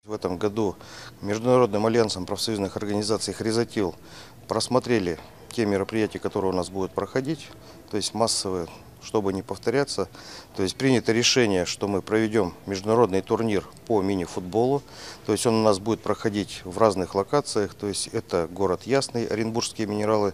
В этом году Международным альянсом профсоюзных организаций «Хризотил» просмотрели те мероприятия, которые у нас будут проходить, то есть массовые, чтобы не повторяться. То есть принято решение, что мы проведем международный турнир по мини-футболу. То есть он у нас будет проходить в разных локациях. То есть это город Ясный, Оренбургские минералы,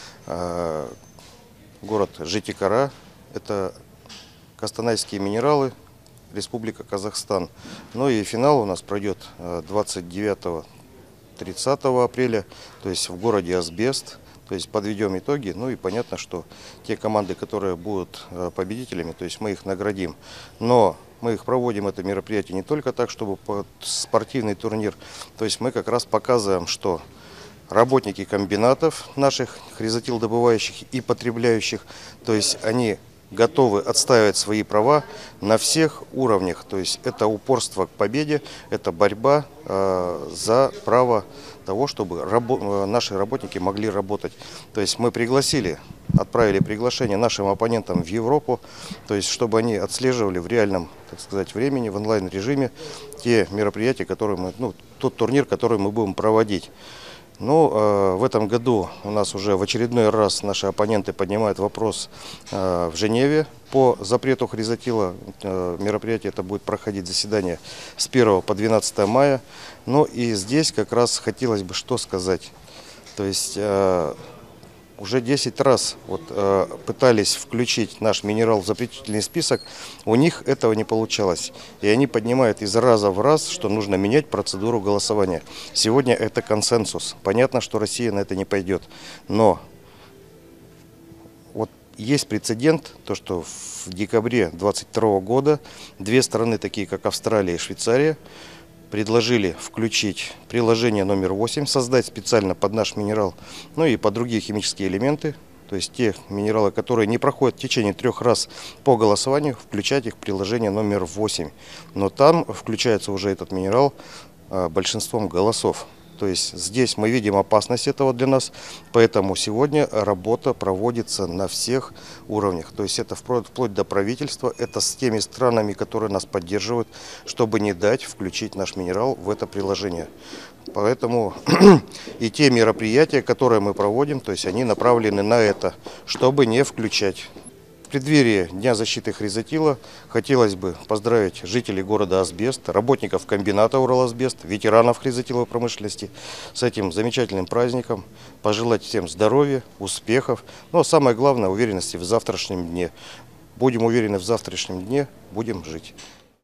город Житикара, это Костанайские минералы, Республика Казахстан. Ну и финал у нас пройдет 29-30 апреля, то есть в городе Асбест. То есть подведем итоги. Ну и понятно, что те команды, которые будут победителями, то есть мы их наградим. Но мы их проводим, это мероприятие, не только так, чтобы спортивный турнир. То есть мы как раз показываем, что работники комбинатов наших, хризотилдобывающих и потребляющих, то есть они готовы отстаивать свои права на всех уровнях. То есть это упорство к победе, это борьба за право того, чтобы наши работники могли работать. То есть мы отправили приглашение нашим оппонентам в Европу, то есть чтобы они отслеживали в реальном, так сказать, времени, в онлайн-режиме те мероприятия, которые тот турнир, который мы будем проводить. Но в этом году у нас уже в очередной раз наши оппоненты поднимают вопрос в Женеве по запрету хризотила. Мероприятие это будет проходить заседание с 1 по 12 мая. Ну и здесь как раз хотелось бы что сказать. То есть уже 10 раз пытались включить наш минерал в запретительный список, у них этого не получалось. И они поднимают из раза в раз, что нужно менять процедуру голосования. Сегодня это консенсус. Понятно, что Россия на это не пойдет. Но есть прецедент, то что в декабре 2022 года две страны, такие как Австралия и Швейцария, предложили включить приложение номер 8, создать специально под наш минерал, ну и под другие химические элементы, то есть те минералы, которые не проходят в течение 3 раз по голосованию, включать их в приложение номер 8. Но там включается уже этот минерал большинством голосов. То есть здесь мы видим опасность этого для нас, поэтому сегодня работа проводится на всех уровнях. То есть это вплоть до правительства, это с теми странами, которые нас поддерживают, чтобы не дать включить наш минерал в это приложение. Поэтому и те мероприятия, которые мы проводим, то есть они направлены на это, чтобы не включать. В преддверии Дня защиты хризотила хотелось бы поздравить жителей города Асбест, работников комбината Ураласбест, ветеранов хризотиловой промышленности с этим замечательным праздником, пожелать всем здоровья, успехов, но самое главное уверенности в завтрашнем дне. Будем уверены в завтрашнем дне, будем жить.